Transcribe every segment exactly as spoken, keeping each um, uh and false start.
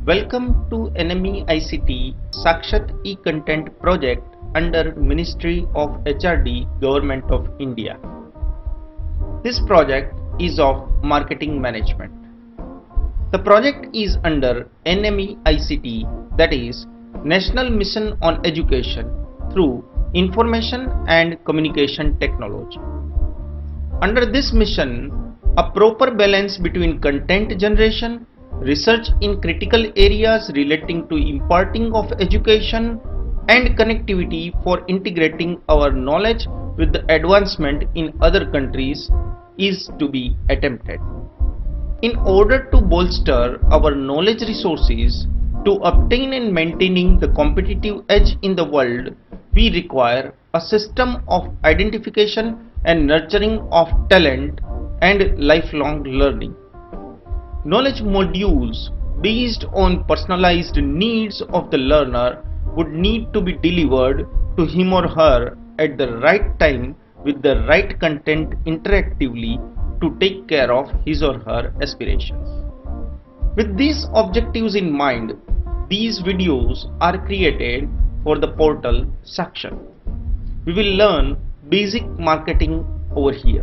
Welcome to N M E I C T Sakshat e-Content project under Ministry of H R D, Government of India. This project is of marketing management. The project is under N M E I C T, that is National Mission on Education through Information and Communication Technology. Under this mission, a proper balance between content generation, research in critical areas relating to imparting of education, and connectivity for integrating our knowledge with the advancement in other countries is to be attempted. In order to bolster our knowledge resources to obtain and maintaining the competitive edge in the world, we require a system of identification and nurturing of talent and lifelong learning. Knowledge modules based on personalized needs of the learner would need to be delivered to him or her at the right time with the right content interactively to take care of his or her aspirations. With these objectives in mind, these videos are created for the portal Sakshat. We will learn basic marketing over here.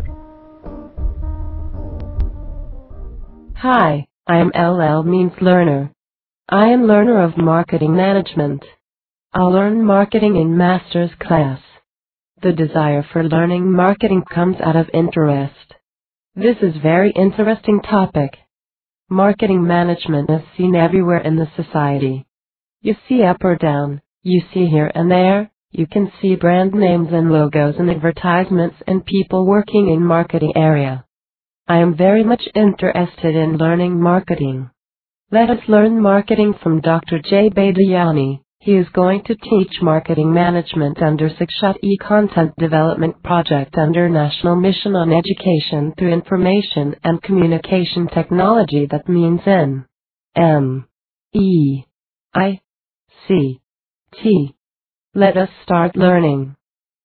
Hi, I am L L means learner. I am learner of marketing management. I'll learn marketing in master's class. The desire for learning marketing comes out of interest. This is very interesting topic. Marketing management is seen everywhere in the society. You see up or down, you see here and there, you can see brand names and logos and advertisements and people working in marketing area. I am very much interested in learning marketing. Let us learn marketing from Doctor Jay Badiani. He is going to teach marketing management under Sakshat e-Content Development Project under National Mission on Education through Information and Communication Technology, that means N M E I C T. Let us start learning.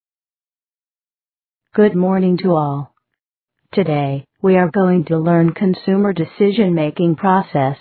Good morning to all. Today, we are going to learn consumer decision-making process.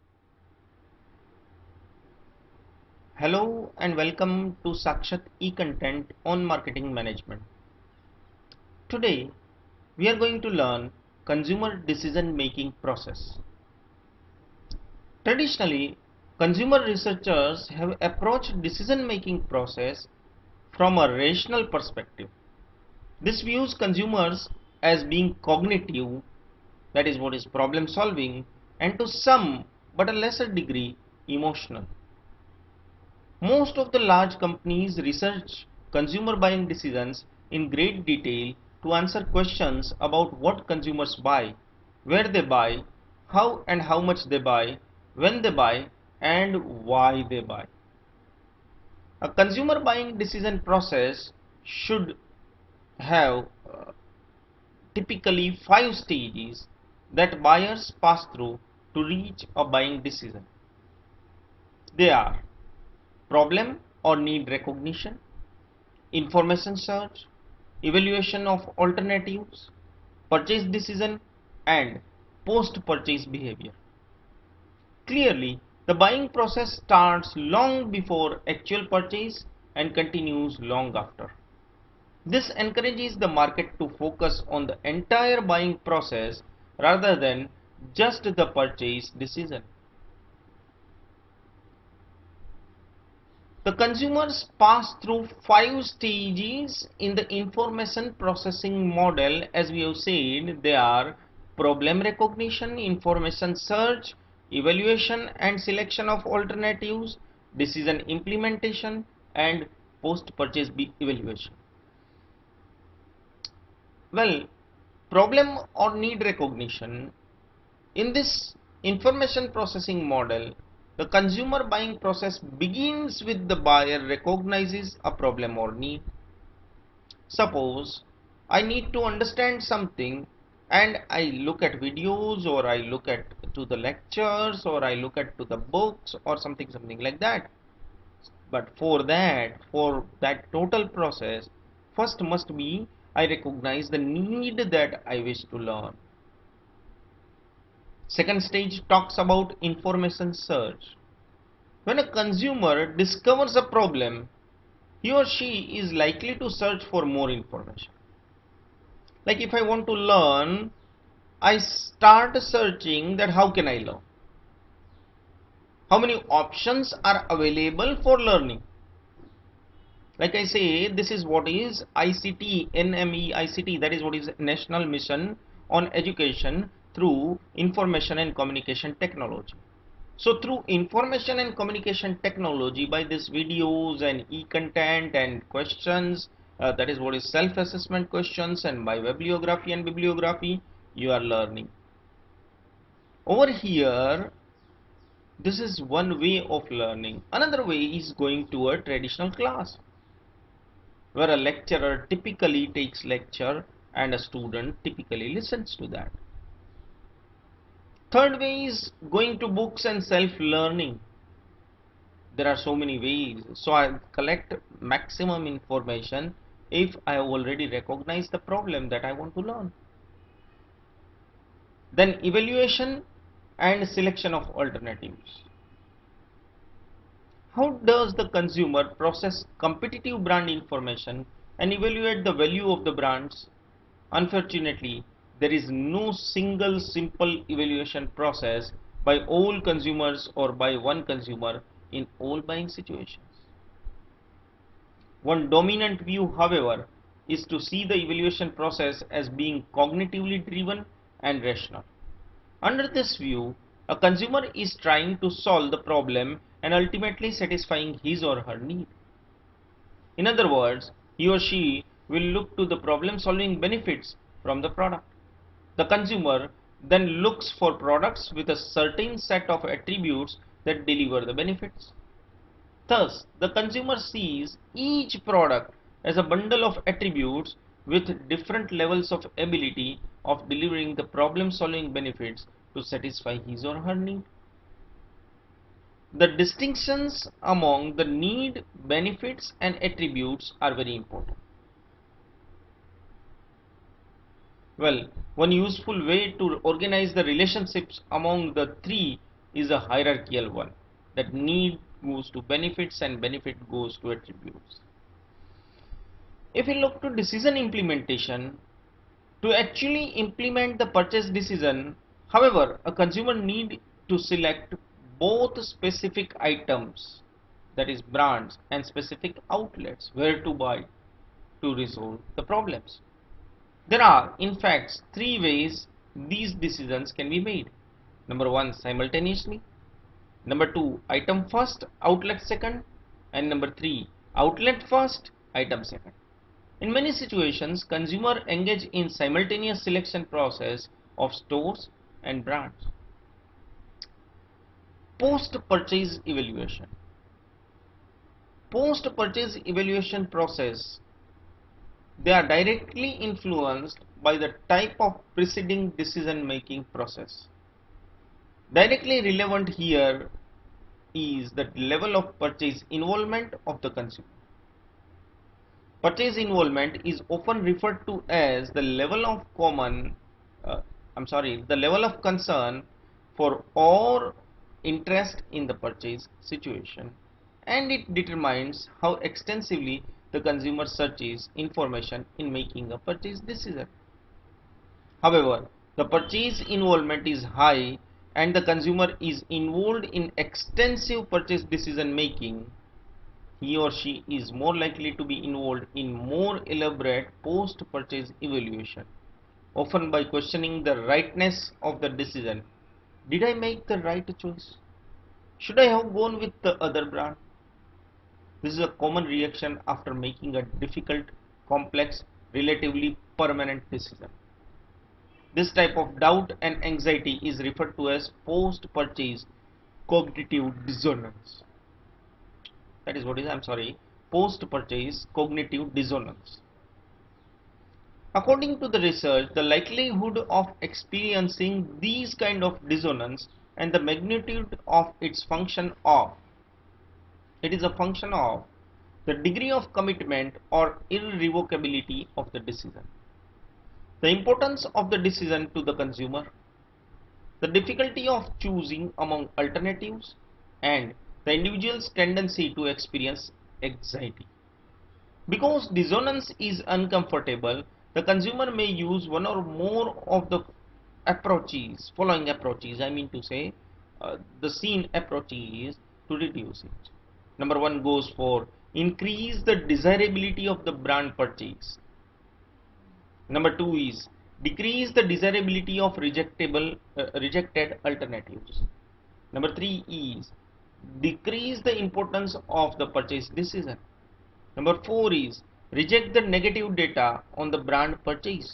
Hello and welcome to Sakshat e-Content on Marketing Management. Today, we are going to learn consumer decision-making process. Traditionally, consumer researchers have approached decision-making process from a rational perspective. This views consumers as being cognitive, that is what is problem solving, and to some but a lesser degree emotional. Most of the large companies research consumer buying decisions in great detail to answer questions about what consumers buy, where they buy, how and how much they buy, when they buy, and why they buy. A consumer buying decision process should have uh, typically five stages that buyers pass through to reach a buying decision. They are problem or need recognition, information search, evaluation of alternatives, purchase decision, and post-purchase behavior. Clearly, the buying process starts long before actual purchase and continues long after. This encourages the market to focus on the entire buying process rather than just the purchase decision. The consumers pass through five stages in the information processing model. As we have said, they are problem recognition, information search, evaluation and selection of alternatives, decision implementation, and post-purchase evaluation. Well, problem or need recognition. In this information processing model, the consumer buying process begins with the buyer recognizes a problem or need. Suppose I need to understand something and I look at videos, or I look at to the lectures, or I look at to the books or something something like that. But for that, for that total process, first must be I recognize the need that I wish to learn. Second stage talks about information search. When a consumer discovers a problem, he or she is likely to search for more information. Like if I want to learn, I start searching that how can I learn? How many options are available for learning? Like I say, this is what is I C T, N M E I C T, that is what is National Mission on Education through Information and Communication Technology. So through information and communication technology, by these videos and e-content and questions, uh, that is what is self-assessment questions, and by bibliography and bibliography, you are learning. Over here, this is one way of learning. Another way is going to a traditional class, where a lecturer typically takes lecture and a student typically listens to that. Third way is going to books and self-learning. There are so many ways, so I collect maximum information if I already recognize the problem that I want to learn. Then evaluation and selection of alternatives. How does the consumer process competitive brand information and evaluate the value of the brands? Unfortunately, there is no single simple evaluation process by all consumers or by one consumer in all buying situations. One dominant view, however, is to see the evaluation process as being cognitively driven and rational. Under this view, a consumer is trying to solve the problem and ultimately satisfying his or her need. In other words, he or she will look to the problem-solving benefits from the product. The consumer then looks for products with a certain set of attributes that deliver the benefits. Thus, the consumer sees each product as a bundle of attributes with different levels of ability of delivering the problem-solving benefits to satisfy his or her need. The distinctions among the need, benefits, and attributes are very important. Well, one useful way to organize the relationships among the three is a hierarchical one, that need goes to benefits and benefit goes to attributes. If we look to decision implementation, to actually implement the purchase decision, however, a consumer need to select both specific items, that is brands, and specific outlets where to buy to resolve the problems. There are, in fact, three ways these decisions can be made. Number one, simultaneously. Number two, item first, outlet second. And number three, outlet first, item second. In many situations, consumers engage in simultaneous selection process of stores and brands. Post-purchase evaluation. Post-purchase evaluation process, they are directly influenced by the type of preceding decision-making process. Directly relevant here is the level of purchase involvement of the consumer. Purchase involvement is often referred to as the level of common, uh, I'm sorry, the level of concern for or interest in the purchase situation, and it determines how extensively the consumer searches information in making a purchase decision. However, the purchase involvement is high and the consumer is involved in extensive purchase decision making, he or she is more likely to be involved in more elaborate post-purchase evaluation, often by questioning the rightness of the decision. Did I make the right choice? Should I have gone with the other brand? This is a common reaction after making a difficult, complex, relatively permanent decision. This type of doubt and anxiety is referred to as post-purchase cognitive dissonance. That is what is, I'm sorry, post-purchase cognitive dissonance. According to the research, the likelihood of experiencing these kind of dissonance and the magnitude of its function of, it is a function of the degree of commitment or irrevocability of the decision, the importance of the decision to the consumer, the difficulty of choosing among alternatives, and the individual's tendency to experience anxiety. Because dissonance is uncomfortable, the consumer may use one or more of the approaches, following approaches, I mean to say, uh, the seen approaches to reduce it. Number one goes for increase the desirability of the brand purchase. Number two is decrease the desirability of rejectable, uh, rejected alternatives. Number three is decrease the importance of the purchase decision. Number four is reject the negative data on the brand purchase.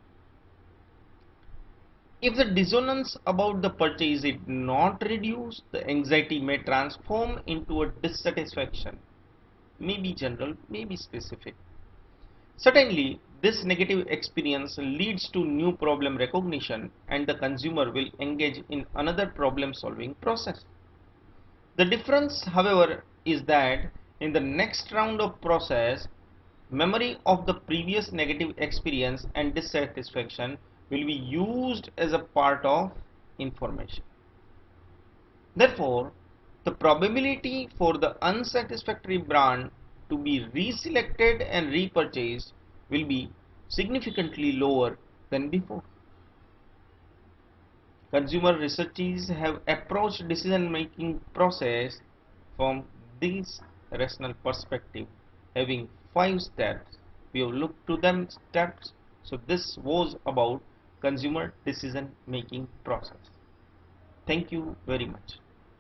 If the dissonance about the purchase is not reduced, the anxiety may transform into a dissatisfaction, maybe general, maybe specific. Certainly, this negative experience leads to new problem recognition and the consumer will engage in another problem solving process. The difference, however, is that in the next round of process, memory of the previous negative experience and dissatisfaction will be used as a part of information. Therefore, the probability for the unsatisfactory brand to be reselected and repurchased will be significantly lower than before. Consumer researchers have approached decision-making process from this rational perspective, having five steps. We have looked to them steps. So this was about consumer decision-making process. Thank you very much.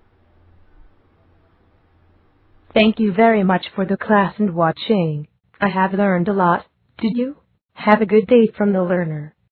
Thank you very much for the class and watching. I have learned a lot. Did you? Have a good day from the learner.